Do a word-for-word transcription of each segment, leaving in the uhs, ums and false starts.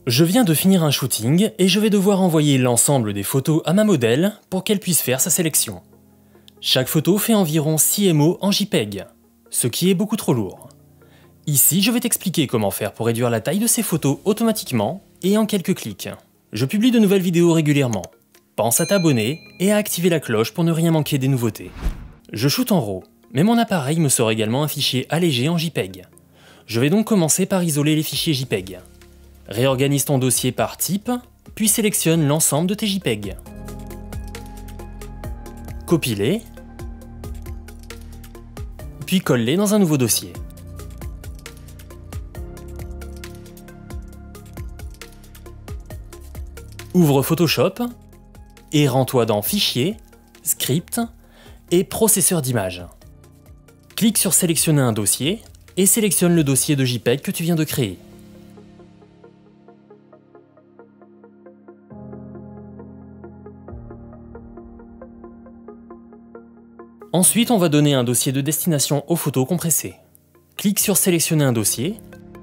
Je viens de finir un shooting et je vais devoir envoyer l'ensemble des photos à ma modèle pour qu'elle puisse faire sa sélection. Chaque photo fait environ six M O en JPEG, ce qui est beaucoup trop lourd. Ici, je vais t'expliquer comment faire pour réduire la taille de ces photos automatiquement et en quelques clics. Je publie de nouvelles vidéos régulièrement. Pense à t'abonner et à activer la cloche pour ne rien manquer des nouveautés. Je shoote en RAW, mais mon appareil me sort également un fichier allégé en JPEG. Je vais donc commencer par isoler les fichiers JPEG. Réorganise ton dossier par type, puis sélectionne l'ensemble de tes JPEG. Copie-les, puis colle-les dans un nouveau dossier. Ouvre Photoshop et rends-toi dans Fichier, Script et Processeur d'images. Clique sur Sélectionner un dossier et sélectionne le dossier de JPEG que tu viens de créer. Ensuite, on va donner un dossier de destination aux photos compressées. Clique sur Sélectionner un dossier,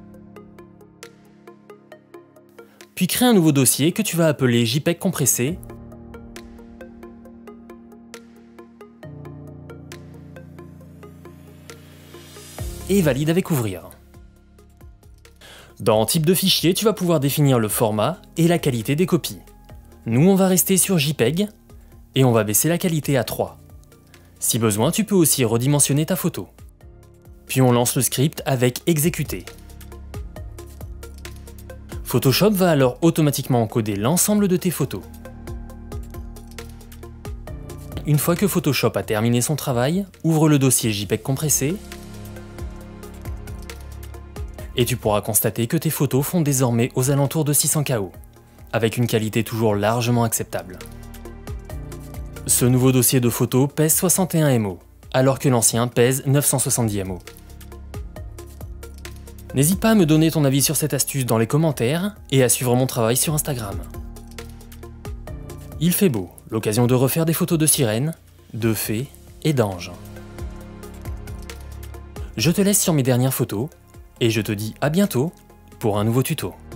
puis crée un nouveau dossier que tu vas appeler JPEG compressé et valide avec Ouvrir. Dans Type de fichier, tu vas pouvoir définir le format et la qualité des copies. Nous, on va rester sur JPEG et on va baisser la qualité à trois. Si besoin, tu peux aussi redimensionner ta photo. Puis on lance le script avec Exécuter. Photoshop va alors automatiquement encoder l'ensemble de tes photos. Une fois que Photoshop a terminé son travail, ouvre le dossier JPEG compressé et tu pourras constater que tes photos font désormais aux alentours de six cents K O, avec une qualité toujours largement acceptable. Ce nouveau dossier de photos pèse soixante et un M O, alors que l'ancien pèse neuf cent soixante-dix M O. N'hésite pas à me donner ton avis sur cette astuce dans les commentaires et à suivre mon travail sur Instagram. Il fait beau, l'occasion de refaire des photos de sirènes, de fées et d'anges. Je te laisse sur mes dernières photos et je te dis à bientôt pour un nouveau tuto.